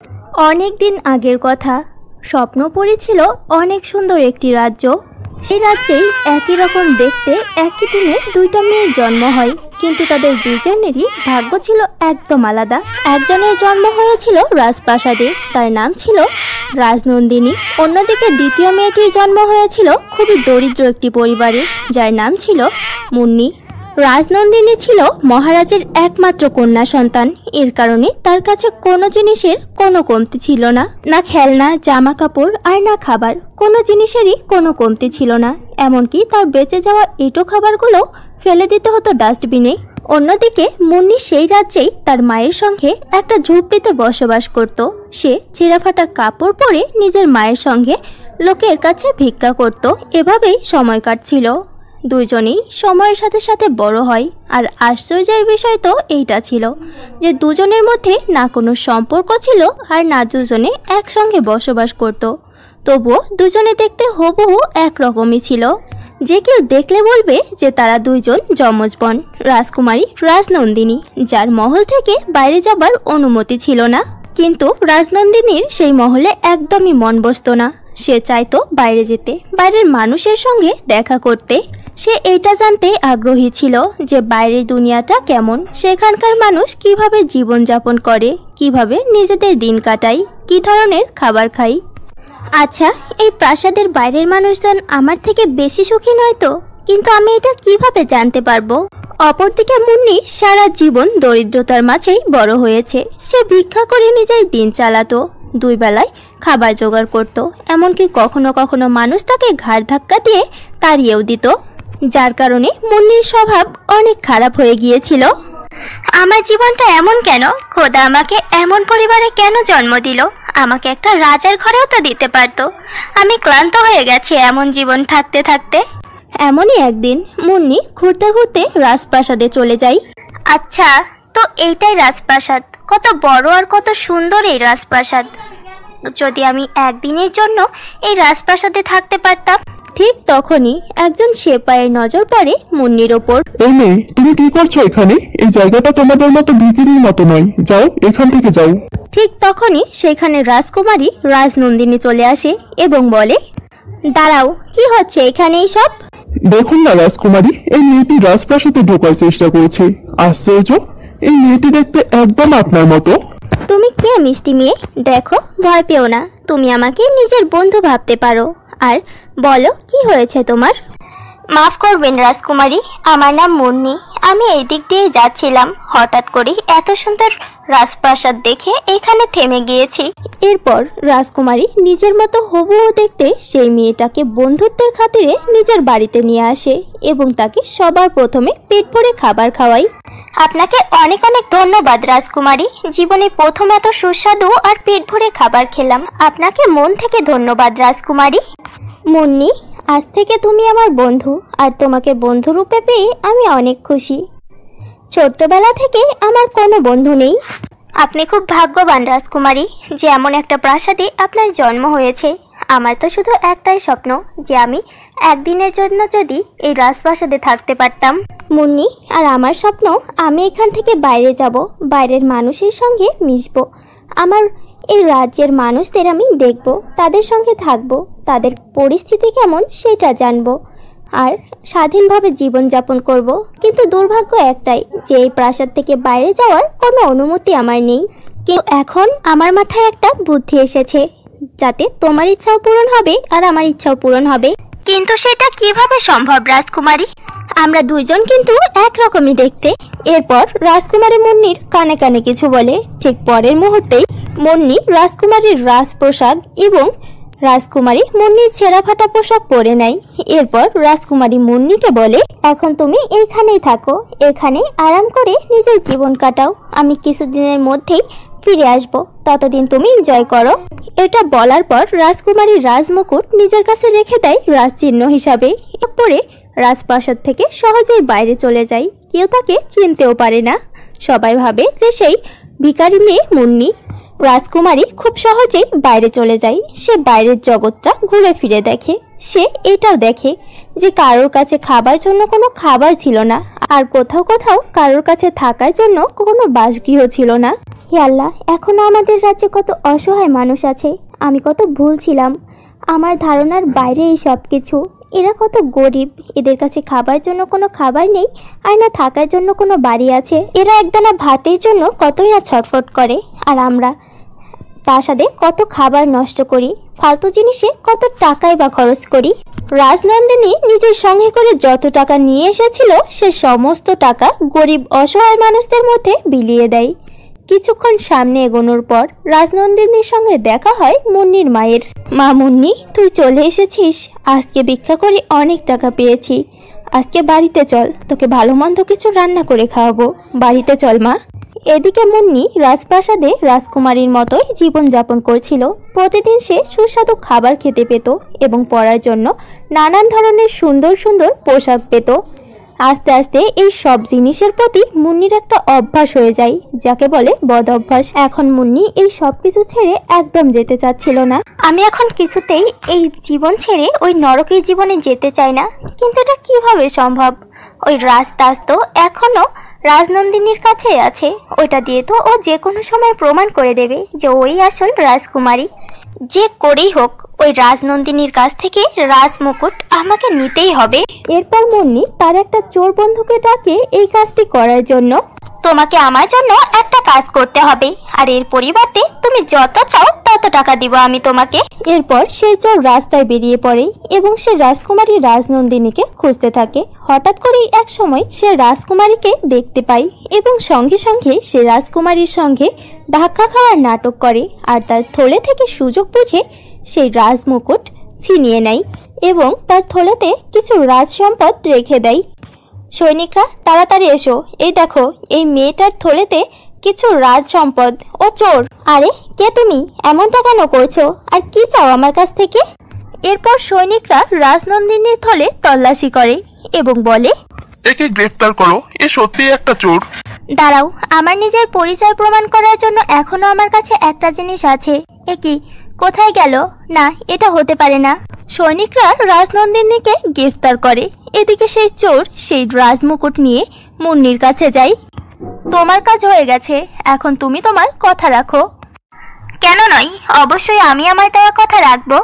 অনেক দিন আগের কথা। স্বপ্ন পড়েছিল অনেক সুন্দর একটি রাজ্য। সেই রাজ্যেই একই রকম দেখতে একই দিনে দুইটা মেয়ের জন্ম হয়, কিন্তু তাদের দুজনেরই ভাগ্য ছিল একদম আলাদা। একজনের জন্ম হয়েছিল রাজপ্রাসাদে, তার নাম ছিল রাজনন্দিনী। অন্যদিকে দ্বিতীয় মেয়েটির জন্ম হয়েছিল খুবই দরিদ্র একটি পরিবারে, যার নাম ছিল মুন্নি। রাজনন্দিনী ছিল মহারাজের একমাত্র কন্যা সন্তান। এর কারণে তার কাছে কোনো জিনিসের কোনো কমতি ছিল না, না খেলনা, জামা কাপড় আর না খাবার, কোনো জিনিসেরই কোনো কমতি ছিল না। এমনকি তার বেঁচে যাওয়া এঁটো খাবারগুলো ফেলে দিতে হতো ডাস্টবিনে। অন্যদিকে মুন্নি সেই রাজ্যেই তার মায়ের সঙ্গে একটা ঝুপড়িতে বসবাস করত। সে ছেঁড়াফাটা কাপড় পরে নিজের মায়ের সঙ্গে লোকের কাছে ভিক্ষা করত। এভাবেই সময় কাটছিল। দুজনেই সময়ের সাথে সাথে বড় হয়। আর আশ্চর্যের বিষয় তো এইটা ছিল যে দুজনের মধ্যে না কোনো সম্পর্ক ছিল আর না দুজনে একসঙ্গে বসবাস করত। তবুও দুজনে দেখতে হুবহু একরকমই ছিল। যে কেউ দেখলে বলবে যে তারা দুইজন যমজ বোন, রাজকুমারী রাজনন্দিনী, যার মহল থেকে বাইরে যাবার অনুমতি ছিল না। কিন্তু রাজনন্দিনীর সেই মহলে একদমই মন বসত না। সে চাইতো বাইরে যেতে, বাইরের মানুষের সঙ্গে দেখা করতে। সে এইটা জানতে আগ্রহী ছিল যে বাইরের দুনিয়াটা কেমন, সেখানকার মানুষ কিভাবে জীবনযাপন করে, কিভাবে নিজেদের দিন কাটায়, কি ধরনের খাবার খায়। আচ্ছা, এই প্রাসাদের বাইরের মানুষজন আমার থেকে বেশি সুখী নয় তো? কিন্তু আমি এটা কিভাবে জানতে পারবো? অপরদিকে মুন্নি সারা জীবন দরিদ্রতার মাঝেই বড় হয়েছে। সে ভিক্ষা করে নিজের দিন চালাতো, দুই বেলায় খাবার জোগাড় করত। এমনকি কখনো কখনো মানুষ তাকে ঘাড় ধাক্কা দিয়ে তাড়িয়েও দিত, যার কারণে মুন্নির স্বভাব অনেক খারাপ হয়ে গিয়েছিল। আমার জীবনটা এমন কেন? খোদা আমাকে এমন পরিবারে কেন জন্ম দিল? আমাকে একটা রাজার ঘরেও তো দিতে পারতো। আমি ক্লান্ত হয়ে গেছি এমন জীবন থাকতে থাকতে। এমনই একদিন মুন্নি ঘুরতে ঘুরতে রাজপ্রাসাদে চলে যায়। আচ্ছা, তো এইটাই রাজপ্রাসাদ। কত বড় আর কত সুন্দর এই রাজপ্রাসাদ। যদি আমি একদিনের জন্য এই রাজপ্রাসাদে থাকতে পারতাম। ঠিক তখনই একজন সেপাইয়ের নজর পড়ে মুন্নির ওপর। এই মেয়ে, তুমি কি করছো এখানে? এই জায়গাটা তোমাদের মতো ভিখিরির মতো নয়, যাও এখান থেকে যাও। ঠিক তখনই সেখানে রাজকুমারী রাজনন্দিনী চলে আসে এবং বলে, দাঁড়াও, কি হচ্ছে এখানে সব? দেখুন না রাজকুমারী, এই মেয়েটি রাজপ্রাসাদে ঢোকার চেষ্টা করছে। আশ্চর্য, এই মেয়েটি দেখতে একদম আপনার মতো। তুমি কে মিষ্টি মেয়ে? দেখো, ভয় পেও না, তুমি আমাকে নিজের বন্ধু ভাবতে পারো। আর বলো, কি হয়েছে তোমার? মাফ করবেন রাজকুমারী, আমার নাম মুন্নি। আমি এই দিক দিয়ে যাচ্ছিলাম, হঠাৎ করে এত সুন্দর রাজপ্রাসাদ দেখে এখানে থেমে গিয়েছি। এরপর রাজকুমারী নিজের মতো হুবহু দেখতে সেই মেয়েটাকে বন্ধুত্বের খাতিরে নিজের বাড়িতে নিয়ে আসে এবং তাকে সবার প্রথমে পেট ভরে খাবার খাওয়ায়। আপনাকে অনেক অনেক ধন্যবাদ রাজকুমারী। জীবনে প্রথম এত সুস্বাদু আর পেট ভরে খাবার খেলাম। আপনাকে মন থেকে ধন্যবাদ রাজকুমারী। মুন্নি, আজ থেকে তুমি আমার বন্ধু, আর তোমাকে বন্ধু রূপে পেয়ে আমি অনেক খুশি। ছোট্টবেলা থেকে আমার কোনো বন্ধু নেই। আপনি খুব ভাগ্যবান রাজকুমারী যে এমন একটা প্রাসাদে আপনার জন্ম হয়েছে। আমার তো শুধু একটাই স্বপ্ন যে আমি একদিনের জন্য যদি এই রাজপ্রাসাদে থাকতে পারতাম। মুন্নি, আর আমার স্বপ্ন আমি এখান থেকে বাইরে যাব, বাইরের মানুষের সঙ্গে মিশবো। আমার এই রাজ্যের মানুষদের আমি দেখব, তাদের সঙ্গে থাকব, তাদের পরিস্থিতি কেমন সেটা জানবো, আর স্বাধীনভাবে জীবনযাপন করব। কিন্তু দুর্ভাগ্য একটাই যে এই প্রাসাদ থেকে বাইরে যাওয়ার কোনো অনুমতি আমার নেই। কিন্তু এখন আমার মাথায় একটা বুদ্ধি এসেছে, যাতে তোমার ইচ্ছাও পূরণ হবে আর আমার ইচ্ছাও পূরণ হবে। কিন্তু সেটা কিভাবে সম্ভব রাজকুমারী? আমরা দুইজন কিন্তু একরকমই দেখতে। এরপর রাজকুমারী মুন্নির কানে কানে কিছু বলে। ঠিক পরের মুহূর্তেই মুন্নি রাজকুমারীর রাজপোশাক এবং রাজকুমারী মুন্নির ছেঁড়া ফাটা পোশাক পরে নেয়। এরপর রাজকুমারী মুন্নিকে বলে, এখন তুমি এইখানেই থাকো, এখানে আরাম করে নিজের জীবন কাটাও। আমি কিছুদিনের মধ্যেই ফিরে আসবো, ততদিন তুমি এনজয় করো। এটা বলার পর রাজকুমারী রাজমুকুট নিজের কাছে রেখে দেয় রাজচিহ্ন হিসাবে। এরপরে রাজপ্রাসাদ থেকে সহজেই বাইরে চলে যায়। কেউ তাকে চিনতেও পারে না। সবাই ভাবে যে সেই ভিখারি মেয়ে মুন্নি। রাজকুমারী খুব সহজেই বাইরে চলে যায়। সে বাইরের জগৎটা ঘুরে ফিরে দেখে। সে এটাও দেখে যে কারোর কাছে খাবার জন্য কোনো খাবার ছিল না, আর কোথাও কোথাও কারোর কাছে থাকার জন্য কোনো বাসগৃহ ছিল না। হে আল্লাহ, এখনো আমাদের রাজ্যে কত অসহায় মানুষ আছে। আমি কত ভুল ছিলাম, আমার ধারণার বাইরে এই সব কিছু। এরা কত গরিব, এদের কাছে খাবার জন্য কোনো খাবার নেই, আর না থাকার জন্য কোনো বাড়ি আছে। এরা একদানা ভাতের জন্য কতই না ছটফট করে, আর আমরা প্রাসাদে কত খাবার নষ্ট করি, ফালতু জিনিসে কত টাকাই বা খরচ করি। রাজনন্দিনী নিজের সঙ্গে করে যত টাকা নিয়ে এসেছিল সে সমস্ত টাকা গরিব অসহায় মানুষদের মধ্যে বিলিয়ে দেয়। কিছুক্ষণ সামনে এগোনোর পর রাজনন্দিনীর সঙ্গে দেখা হয় মুন্নির মায়ের। মা মুন্নি, তুই চলে এসেছিস? আজকে ভিক্ষা করে অনেক টাকা পেয়েছি, আজকে বাড়িতে চল, তোকে ভালো মন্দ কিছু রান্না করে খাওয়াবো, বাড়িতে চল মা। এদিকে মুন্নি রাজপ্রাসাদে রাজকুমারীর মতোই জীবনযাপন করছিল। প্রতিদিন সে সুস্বাদু খাবার খেতে পেত এবং পরার জন্য নানান ধরনের সুন্দর সুন্দর পোশাক পেত। আস্তে আস্তে এই সব জিনিসের প্রতি মুন্নির একটা অভ্যাস হয়ে যায়, যাকে বলে বদ অভ্যাস। এখন মুন্নি এই সব কিছু ছেড়ে একদম যেতে চাচ্ছিল না। আমি এখন কিছুতেই এই জীবন ছেড়ে ওই নরকের জীবনে যেতে চাই না, কিন্তু এটা কিভাবে সম্ভব? ওই রাজতাজ তো এখনো রাজনন্দিনীর কাছে আছে, ওইটা দিয়ে তো ও যে কোনো সময় প্রমাণ করে দেবে যে ওই আসল রাজকুমারী। যে করেই হোক ওই রাজনন্দিনীর কাছ থেকে রাজমুকুট আমাকে নিতেই হবে। এরপর মুন্নি তার একটা চোর বন্ধুকে ডাকে এই কাজটি করার জন্য। তোমাকে আমার জন্য একটা কাজ করতে হবে, আর এর পরিবর্তে তুমি যত চাও তত টাকা দিব আমি তোমাকে। এরপর সেই চোর রাস্তায় বেরিয়ে পড়ে এবং সে রাজকুমারী রাজনন্দিনীকে খুঁজতে থাকে। হঠাৎ করেই এক সময় সে রাজকুমারীকে দেখতে পায় এবং সঙ্গে সঙ্গে সে রাজকুমারীর সঙ্গে ধাক্কা খাওয়ার নাটক করে, আর তার থলে থেকে সুযোগ বুঝে সেই রাজমুকুট ছিনিয়ে নেয় এবং তার থলেতে কিছু রাজ সম্পদ রেখে দেয়। সৈনিকরা তাড়াতাড়ি এসো, এই দেখো এই মেয়েটার থলেতে কিছু রাজ সম্পদ, ও চোর। আরে কে তুমি? এমনটা কেন করছো, আর কি চাও আমার কাছ থেকে? এরপর সৈনিকরা রাজনন্দিনীর থলে তল্লাশি করে এবং বলে, একে গ্রেফতার করো, এ সত্যি একটা চোর। দাঁড়াও, আমার নিজের পরিচয় প্রমাণ করার জন্য এখনো আমার কাছে একটা জিনিস আছে। এ কি, কোথায় গেল? না, এটা হতে পারে না। সৈনিকরা রাজনন্দিনীকে গ্রেফতার করে। এদিকে সেই চোর সেই রাজমুকুট নিয়ে মুন্নির কাছে যায়। তোমার কাজ হয়ে গেছে, এখন তুমি তোমার কথা রাখো। কেন নয়, অবশ্যই আমি আমার দেওয়া কথা রাখবো।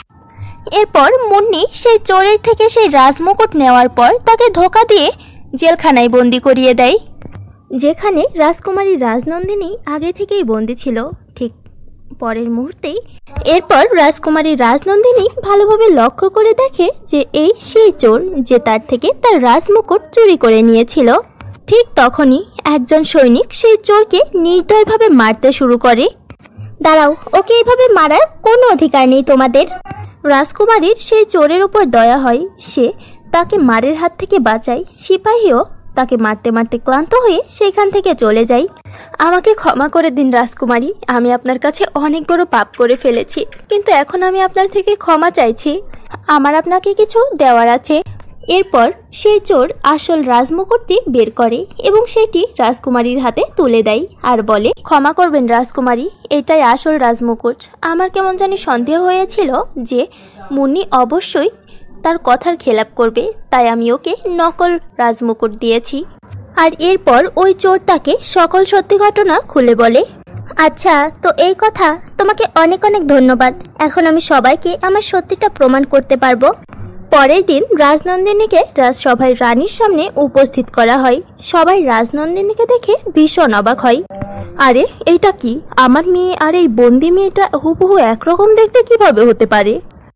এরপর মুন্নি সেই চোরের থেকে সেই রাজমুকুট নেওয়ার পর তাকে ধোঁকা দিয়ে জেলখানায় বন্দি করিয়ে দেয়, যেখানে রাজকুমারী রাজনন্দিনী আগে থেকেই বন্দি ছিল। ঠিক পরের মুহূর্তেই এরপর রাজকুমারী রাজনন্দিনী ভালোভাবে লক্ষ্য করে দেখে যে এই সেই চোর যে তার থেকে তার রাজমুকুট চুরি করে নিয়েছিল। ঠিক তখনই একজন সৈনিক সেই চোরকে নির্দয়ভাবে মারতে শুরু করে। দাঁড়াও, ওকে এইভাবে মারার কোনো অধিকার নেই তোমাদের। রাজকুমারীর সেই চোরের উপর দয়া হয়, সে তাকে মারের হাত থেকে বাঁচায়। সিপাহীও তাকে মারতে মারতে ক্লান্ত হয়ে সেখান থেকে চলে যায়। আমাকে ক্ষমা করে দিন রাজকুমারী, আমি আপনার কাছে অনেক বড় পাপ করে ফেলেছি, কিন্তু এখন আমি আপনার থেকে ক্ষমা চাইছি। আমার আপনাকে কিছু দেওয়ার আছে। এরপর সেই চোর আসল রাজমুকুটটি বের করে এবং সেটি রাজকুমারীর হাতে তুলে দেয় আর বলে, ক্ষমা করবেন রাজকুমারী, এটাই আসল রাজমুকুট। আমার কেমন জানি সন্দেহ হয়েছিল যে মুন্নি অবশ্যই তার কথার খেলাপ করবে, তাই আমি ওকে নকল রাজমুকুট দিয়েছি। আর এরপর ওই চোর তাকে সকল সত্যি ঘটনা খুলে বলে। আচ্ছা, তো এই কথা, তোমাকে অনেক অনেক ধন্যবাদ। এখন আমি সবাইকে আমার সত্যিটা প্রমাণ করতে পারবো। পরের দিন রাজনন্দিনীকে রাজসভায় রানীর সামনে উপস্থিত করা হয়। সবাই রাজনন্দিনীকে দেখে ভীষণ অবাক হয়। আরে এইটা কি, আমার মেয়ে আর এই বন্দি মেয়েটা হুবহু একরকম দেখতে কিভাবে হতে পারে?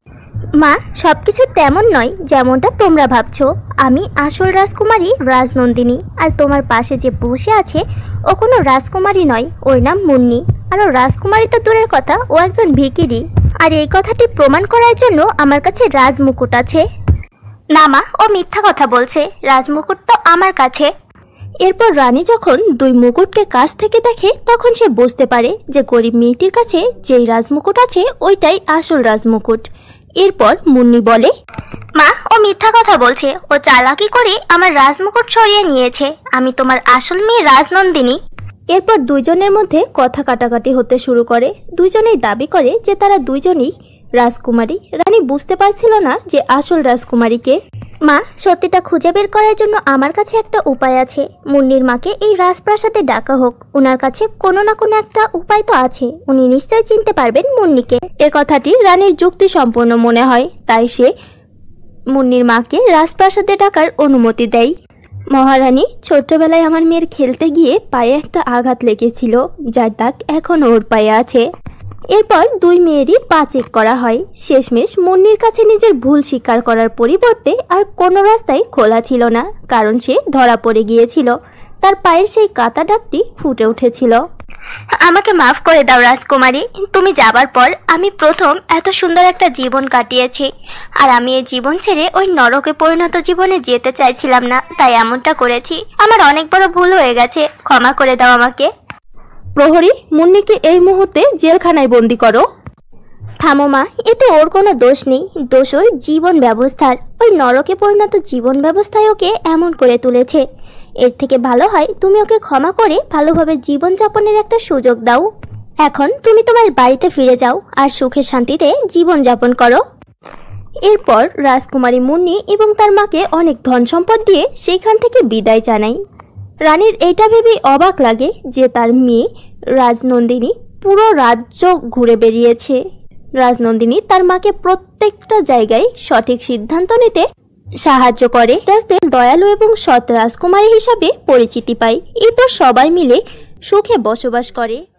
মা, সবকিছু তেমন নয় যেমনটা তোমরা ভাবছো। আমি আসল রাজকুমারী রাজনন্দিনী, আর তোমার পাশে যে বসে আছে ও কোনো রাজকুমারী নয়, ওর নাম মুন্নি। আর ও রাজকুমারী তো দূরের কথা, ও একজন ভিখিরি। আর এই কথাটি প্রমাণ করার জন্য আমার কাছে রাজমুকুট আছে। না মা, ও মিথ্যা কথা বলছে, রাজমুকুট তো আমার কাছে। এরপর রানী যখন দুই মুকুটকে কাছ থেকে দেখে তখন সে বুঝতে পারে যে গরিব মেয়েটির কাছে যেই রাজমুকুট আছে ওইটাই আসল রাজমুকুট। এরপর মুন্নি বলে, মা, ও মিথ্যা কথা বলছে, ও চালাকি করে আমার রাজমুকুট সরিয়ে নিয়েছে। আমি তোমার আসল মেয়ে রাজনন্দিনী। এরপর দুইজনের মধ্যে কথা কাটাকাটি হতে শুরু করে। দুইজনেই দাবি করে যে তারা দুইজনই রাজকুমারী। রানী বুঝতে পারছিল না যে আসল রাজকুমারীকে। মা, সত্যিটা খুঁজে বের করার জন্য আমার কাছে একটা উপায় আছে। মুন্নির মাকে এই রাজপ্রাসাদে ডাকা হোক, ওনার কাছে কোনো না কোনো একটা উপায় তো আছে, উনি নিশ্চয় চিনতে পারবেন মুন্নিকে। এ কথাটি রানীর যুক্তি সম্পন্ন মনে হয়, তাই সে মুন্নির মাকে রাজপ্রাসাদে ডাকার অনুমতি দেয়। মহারানী, ছোট্টবেলায় আমার মেয়ের খেলতে গিয়ে পায়ে একটা আঘাত লেগেছিল, যার দাগ এখন ওর পায়ে আছে। এরপর দুই মেয়েরই পা চেক করা হয়। শেষমেশ মুন্নির কাছে নিজের ভুল স্বীকার করার পরিবর্তে আর কোনো রাস্তাই খোলা ছিল না, কারণ সে ধরা পড়ে গিয়েছিল। তার পায়ের সেই কাটা দাগটি ফুটে উঠেছিল। আমাকে মাফ করে দাও রাজকুমারী, তুমি যাবার পর আমি প্রথম এত সুন্দর একটা জীবন কাটিয়েছি, আর আমি এই জীবন ছেড়ে ওই নরকে পরিণত জীবনে যেতে চাইছিলাম না, তাই এমনটা করেছি। আমার অনেক বড় ভুল হয়ে গেছে, ক্ষমা করে দাও আমাকে। প্রহরী, মুন্নিকে এই মুহূর্তে জেলখানায় বন্দি করো। থামো মা, এতে ওর কোনো দোষ নেই, দোষ ওর জীবন ব্যবস্থার। ওই নরকে পরিণত জীবন ব্যবস্থায় ওকে এমন করে তুলেছে। এর থেকে ভালো হয় তুমি ওকে ক্ষমা করে ভালোভাবে জীবনযাপনের একটা সুযোগ দাও। এখন তুমি তোমার বাড়িতে ফিরে যাও আর সুখে শান্তিতে জীবনযাপন করো। এরপর রাজকুমারী মুন্নি এবং তার মাকে অনেক ধন সম্পদ দিয়ে সেইখান থেকে বিদায় জানায়। রানীর এইটা ভেবে অবাক লাগে যে তার মেয়ে রাজনন্দিনী পুরো রাজ্য ঘুরে বেরিয়েছে। রাজনন্দিনী তার মাকে প্রত্যেকটা জায়গায় সঠিক সিদ্ধান্ত নিতে সাহায্য করে। আস্তে আস্তে দয়ালু এবং সৎ রাজকুমারী হিসাবে পরিচিতি পায়। এরপর সবাই মিলে সুখে বসবাস করে।